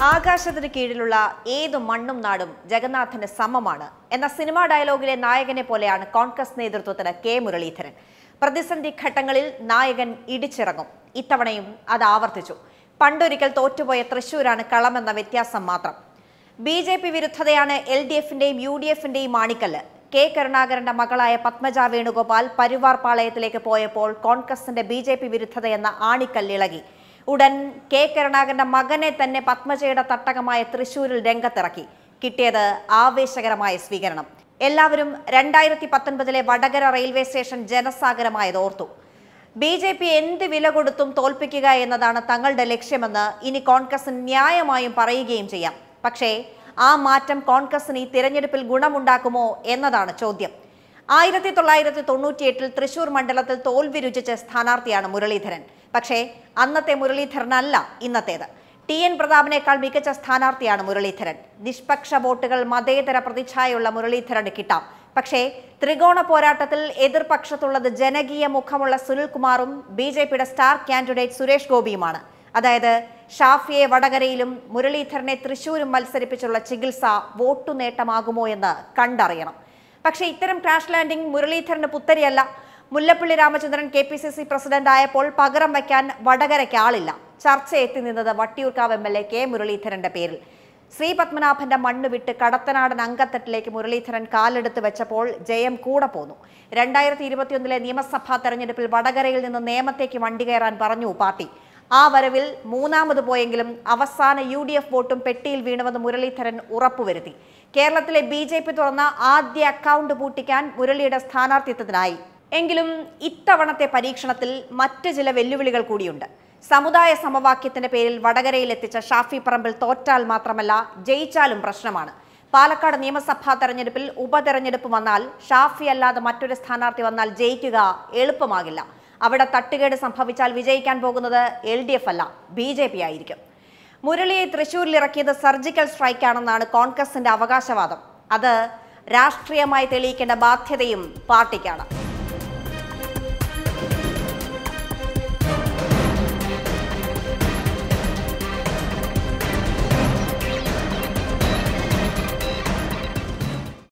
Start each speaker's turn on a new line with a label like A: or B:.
A: ആകാശത്തിന് കീഴിലുള്ള ഏതു മണ്ണും നാടും ജഗന്നാഥന് സമമാണ് എന്ന സിനിമാ ഡയലോഗിലെ നായകനെ പോലെയാണ് കോൺഗ്രസ് നേതൃത്വത്തിന് കെ മുരളീധരൻ. പ്രതിസന്ധി ഘട്ടങ്ങളിൽ നായകൻ ഇടിച്ചിറങ്ങും. ഇത്തവണയും അത് ആവർത്തിച്ചു. പണ്ടൊരിക്കൽ തോറ്റുപോയ തൃശൂരാണ് കളമെന്ന വ്യത്യാസം മാത്രം. BJP വിരുദ്ധതയാണ് LDFന്റെയും UDFന്റെയും ആണിക്കല്ല്. കെ കരുണാകരന്റെ മകളായ പത്മജ വേണുഗോപാൽ പരിവാർ പാളയത്തിലേക്ക് പോയപ്പോൾ കോൺഗ്രസിന്റെ BJP വിരുദ്ധതയെന്ന ആണിക്കല്ലിളകി. ഉടൻ കെ കരുണാകരന്റെ മകനെ തന്നെ പത്മജയുടെ തട്ടകമായ തൃശൂരിൽ രംഗത്തിറക്കി. കിട്ടിയത് ആവേശകരമായ സ്വീകരണം. എല്ലാവരും 2019 വടകര റെയിൽവേ സ്റ്റേഷൻ ജനസാഗരമായത് ഓർത്തു. BJP എന്ത് വില കൊടുത്തും തോൽപ്പിക്കുക എന്നതാണ് തങ്ങളുടെ ലക്ഷ്യമെന്ന് ഇനി കോൺഗ്രസ് ന്യായമായും പറയുകയും ചെയ്യാം. പക്ഷേ ആ മാറ്റം കോൺഗ്രസിന് ഈ തിരഞ്ഞെടുപ്പിൽ ഗുണമുണ്ടാക്കുമോ എന്നതാണ് ചോദ്യം. 1998 തൃശൂർ മണ്ഡലത്തിൽ തോൽവി രുചിച്ച സ്ഥാനാർത്ഥിയാണ് മുരളീധരൻ. പക്ഷേ അന്നത്തെ മുരളീധരനല്ല ഇന്നത്തേത്. TN പ്രതാപനേക്കാൾ മികച്ച സ്ഥാനാർത്ഥിയാണ് മുരളീധരൻ. നിഷ്പക്ഷ വോട്ടുകൾ മതേതര പ്രതിച്ഛായുള്ള മുരളീധരന് കിട്ടാം. പക്ഷേ ത്രികോണ പോരാട്ടത്തിൽ എതിർപക്ഷത്തുള്ളത് ജനകീയ മുഖമുള്ള സുനിൽകുമാറും BJPയുടെ സ്റ്റാർ കാൻഡിഡേറ്റ് സുരേഷ് ഗോപിയുമാണ്. അതായത് ഷാഫിയെ വടകരയിലും മുരളീധരനെ തൃശൂരും മത്സരിപ്പിച്ചുള്ള ചികിത്സ വോട്ടു നേട്ടമാകുമോ എന്ന് കണ്ടറിയണം. പക്ഷേ ഇത്തരം ക്രാഷ് ലാൻഡിംഗ് മുരളീധരന് പുത്തരിയല്ല. മുല്ലപ്പള്ളി രാമചന്ദ്രൻ KPCC പ്രസിഡന്റ് ആയപ്പോൾ പകരം വയ്ക്കാൻ വടകരയ്ക്ക് ആളില്ല. ചർച്ച എത്തി നിന്നത് വട്ടിയൂർക്കാവ് MLA കെ മുരളീധരന്റെ പേരിൽ. ശ്രീ പത്മനാഭന്റെ മണ്ണ് വിട്ട് കടത്തനാടൻ അങ്കത്തട്ടിലേക്ക് മുരളീധരൻ കാലെടുത്ത് വെച്ചപ്പോൾ ജയം കൂടെ പോന്നു. 2021 നിയമസഭാ തെരഞ്ഞെടുപ്പിൽ വടകരയിൽ നിന്ന് നേമത്തേക്ക് വണ്ടി കയറാൻ പറഞ്ഞു പാർട്ടി. ആ വരവിൽ മൂന്നാമത് പോയെങ്കിലും അവസാന UDF വോട്ടും പെട്ടിയിൽ വീണുവെന്ന് മുരളീധരൻ ഉറപ്പുവരുത്തി. കേരളത്തിലെ BJP തുറന്ന ആദ്യ അക്കൗണ്ട് പൂട്ടിക്കാൻ മുരളിയുടെ സ്ഥാനാർത്ഥിത്വത്തിനായി. എങ്കിലും ഇത്തവണത്തെ പരീക്ഷണത്തിൽ മറ്റ് ചില വെല്ലുവിളികൾ കൂടിയുണ്ട്. സമുദായ സമവാക്യത്തിന്റെ പേരിൽ വടകരയിൽ എത്തിച്ച ഷാഫി പറമ്പിൽ തോറ്റാൽ മാത്രമല്ല ജയിച്ചാലും പ്രശ്നമാണ്. പാലക്കാട് നിയമസഭാ തെരഞ്ഞെടുപ്പിൽ ഉപതെരഞ്ഞെടുപ്പ് വന്നാൽ ഷാഫി അല്ലാതെ മറ്റൊരു സ്ഥാനാർത്ഥി വന്നാൽ ജയിക്കുക എളുപ്പമാകില്ല. അവിടെ തട്ടുകേട് സംഭവിച്ചാൽ വിജയിക്കാൻ പോകുന്നത് LDF അല്ല, BJP ആയിരിക്കും. മുരളിയെ തൃശൂരിൽ ഇറക്കിയത് സർജിക്കൽ സ്ട്രൈക്കാണെന്നാണ് കോൺഗ്രസിന്റെ അവകാശവാദം. അത് രാഷ്ട്രീയമായി തെളിയിക്കേണ്ട ബാധ്യതയും പാർട്ടിക്കാണ്.